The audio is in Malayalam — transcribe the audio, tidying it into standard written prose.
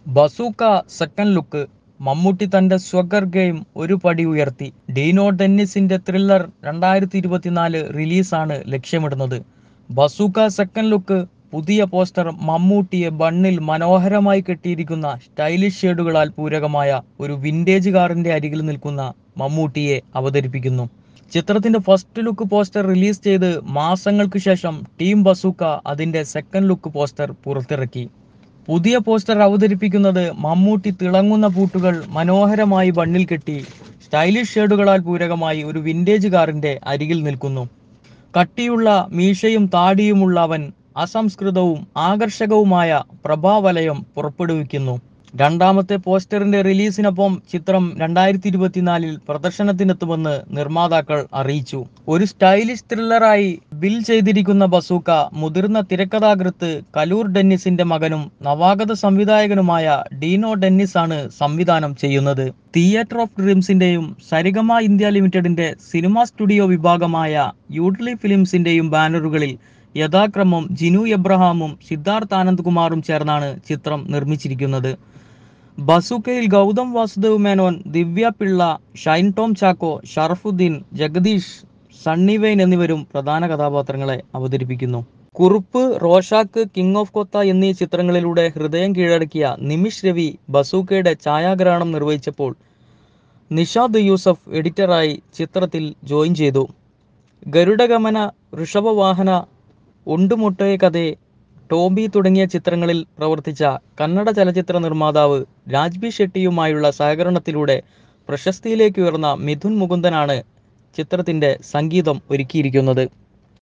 Bazooka second look. മമ്മൂട്ടി തന്റെ സ്വഗർ ഗെയിം ഒരു പടി ഉയർത്തി. ഡീനോ ഡെന്നിസിന്റെ ത്രില്ലർ 2024 റിലീസാണ് ലക്ഷ്യമിടുന്നത്. Bazooka second look. പുതിയ പോസ്റ്റർ മമ്മൂട്ടിയെ ബണ്ണിൽ മനോഹരമായി കെട്ടിയിരിക്കുന്ന സ്റ്റൈലിഷ് ഷേഡുകളാൽ പൂരകമായ ഒരു വിന്റേജ് കാറിന്റെ അരികിൽ നിൽക്കുന്ന മമ്മൂട്ടിയെ അവതരിപ്പിക്കുന്നു. ചിത്രത്തിന്റെ ഫസ്റ്റ് ലുക്ക് പോസ്റ്റർ റിലീസ് ചെയ്ത് മാസങ്ങൾക്ക് ശേഷം ടീം ബസൂക്ക അതിന്റെ സെക്കൻഡ് ലുക്ക് പോസ്റ്റർ പുറത്തിറക്കി. പുതിയ പോസ്റ്റർ അവതരിപ്പിക്കുന്നത് മമ്മൂട്ടി തിളങ്ങുന്ന പൂട്ടുകൾ മനോഹരമായി ബണ്ണിൽ കെട്ടി സ്റ്റൈലിഷ് ഷേഡുകളാൽ പൂരകമായി ഒരു വിന്റേജ് കാറിന്റെ അരികിൽ നിൽക്കുന്നു. കട്ടിയുള്ള മീശയും താടിയുമുള്ള അവൻ അസംസ്കൃതവും ആകർഷകവുമായ പ്രഭാവലയം പുറപ്പെടുവിക്കുന്നു. രണ്ടാമത്തെ പോസ്റ്ററിന്റെ റിലീസിനൊപ്പം ചിത്രം 2024 പ്രദർശനത്തിനെത്തുമെന്ന് നിർമ്മാതാക്കൾ അറിയിച്ചു. ഒരു സ്റ്റൈലിഷ് ത്രില്ലറായി ബിൽ ചെയ്തിരിക്കുന്ന ബസൂക്ക മുതിർന്ന തിരക്കഥാകൃത്ത് കലൂർ ഡെന്നിസിന്റെ മകനും നവാഗത സംവിധായകനുമായ ഡീനോ ഡെന്നിസ് ആണ് സംവിധാനം ചെയ്യുന്നത്. തിയേറ്റർ ഓഫ് ഡ്രീംസിന്റെയും സരിഗമ ഇന്ത്യ ലിമിറ്റഡിന്റെ സിനിമാ സ്റ്റുഡിയോ വിഭാഗമായ യൂഡ്ലി ഫിലിംസിന്റെയും ബാനറുകളിൽ യഥാക്രമം ജിനു എബ്രഹാമും സിദ്ധാർത്ഥ് ആനന്ദ് കുമാറും ചേർന്നാണ് ചിത്രം നിർമ്മിച്ചിരിക്കുന്നത്. ബസൂക്കയിൽ ഗൗതം വാസുദേവ് മേനോൻ, ദിവ്യ പിള്ള, ഷൈൻ ടോം ചാക്കോ, ഷറഫുദ്ദീൻ, ജഗദീഷ്, സണ്ണി വെയ്ൻ എന്നിവരും പ്രധാന കഥാപാത്രങ്ങളെ അവതരിപ്പിക്കുന്നു. Kurup, Rorschach, King of Kotha എന്നീ ചിത്രങ്ങളിലൂടെ ഹൃദയം കീഴടക്കിയ നിമിഷ് രവി ബസൂക്കയുടെ ഛായാഗ്രഹണം നിർവഹിച്ചപ്പോൾ നിഷാദ് യൂസഫ് എഡിറ്ററായി ചിത്രത്തിൽ ജോയിൻ ചെയ്തു. ഗരുഡഗമന, ഋഷഭവാഹന, ഒണ്ടുമുട്ടയെ കഥേ, ടോബി തുടങ്ങിയ ചിത്രങ്ങളിൽ പ്രവർത്തിച്ച കന്നഡ ചലച്ചിത്ര നിർമ്മാതാവ് രാജ്ബി ഷെട്ടിയുമായുള്ള സഹകരണത്തിലൂടെ പ്രശസ്തിയിലേക്ക് ഉയർന്ന മിഥുൻ മുകുന്ദനാണ് ചിത്രത്തിന്റെ സംഗീതം ഒരുക്കിയിരിക്കുന്നത്.